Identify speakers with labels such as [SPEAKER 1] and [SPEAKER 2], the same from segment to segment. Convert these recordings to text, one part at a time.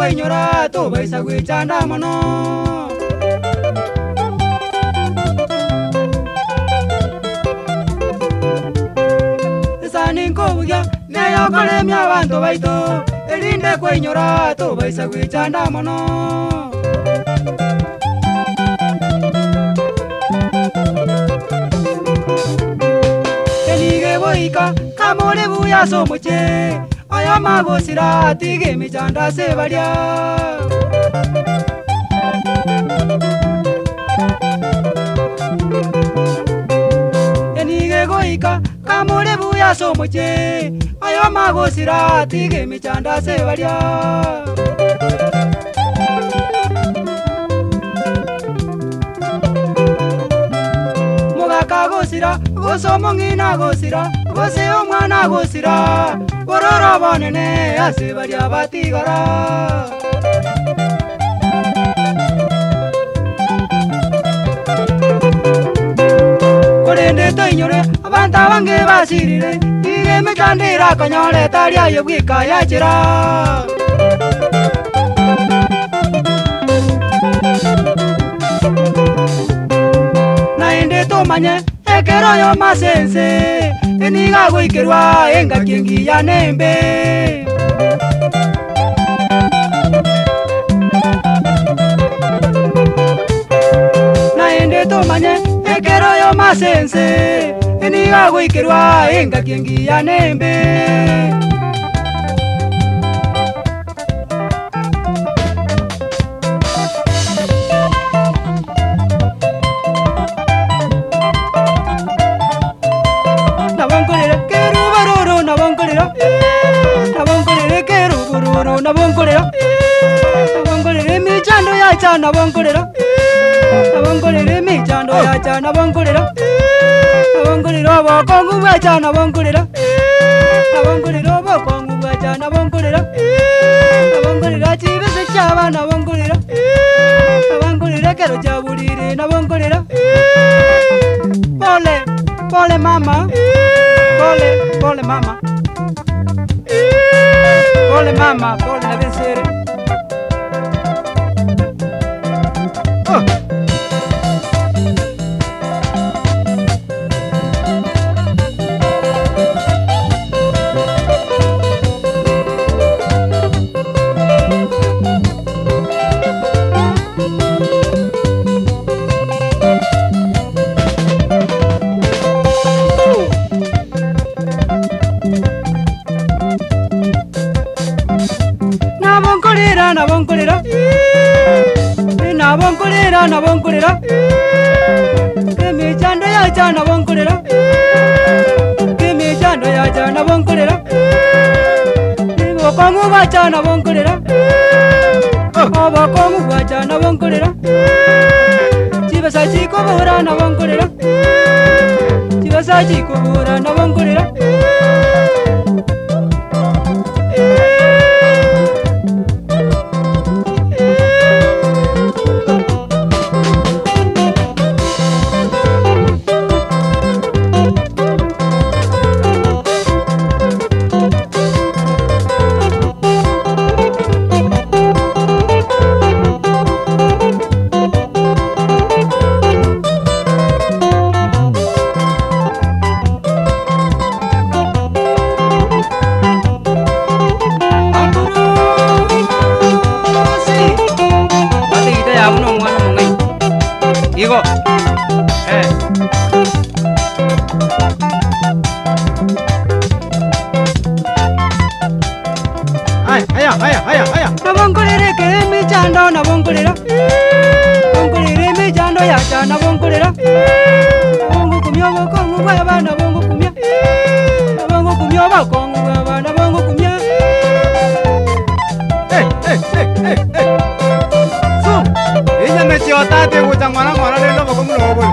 [SPEAKER 1] kwainyora tubaisa gwichanda mono Sani nkubugia neyo kolemya abantu baitu Elinde kwainyora tubaisa gwichanda mono Enige boika kamole buya somuche Aya magosira tige michanda se baria Enige goika kamole buya somuche Aya magosira tige michanda se baria Mugaka gosira gosomongina gosira Gose omwana gosira Bororo bonene ase baria batigara Korende toinyore abanta bange basirire Ige mechandira kanyore taria yobwika yachira Naende tomanye ekero yo masense Eniga goikerwa enga kiengi ya nembe Naende tomanye ekero yo masense Eniga goikerwa enga kiengi ya nembe Nabongolere mi chando ya cha nabongolera Nabongolere mi chando ya cha nabongolera Nabongolera bokongu ya cha nabongolera Nabongolera bokongu ya cha nabongolera Nabongolera chibese chaba nabongolera Nabongolera kero chaburire nabongolera Pole, pole mama Pole, pole mama Pole mama, pole la vencere Nabongolera Nabongolera Nabongolera Kemi chando ya cha nabongolera Kemi chando ya cha nabongolera Bokongu ba cha nabongolera Bokongu ba cha nabongolera Chibasa chiko bora nabongolera Chibasa chiko bora nabongolera Nabongolere ke mi chando nabongolera Nabongolere mi chando ya cha nabongolera Nabongo kumyo bokongu baba nabongo kumya Nabongo kumyo bokongu baba nabongo kumya
[SPEAKER 2] Su, ella me chiota te gusta mwana mwana lelo bokongu lobo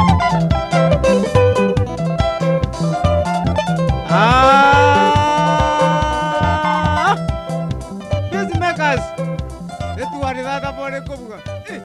[SPEAKER 2] Peacemakers, etu waridada pone kobuga.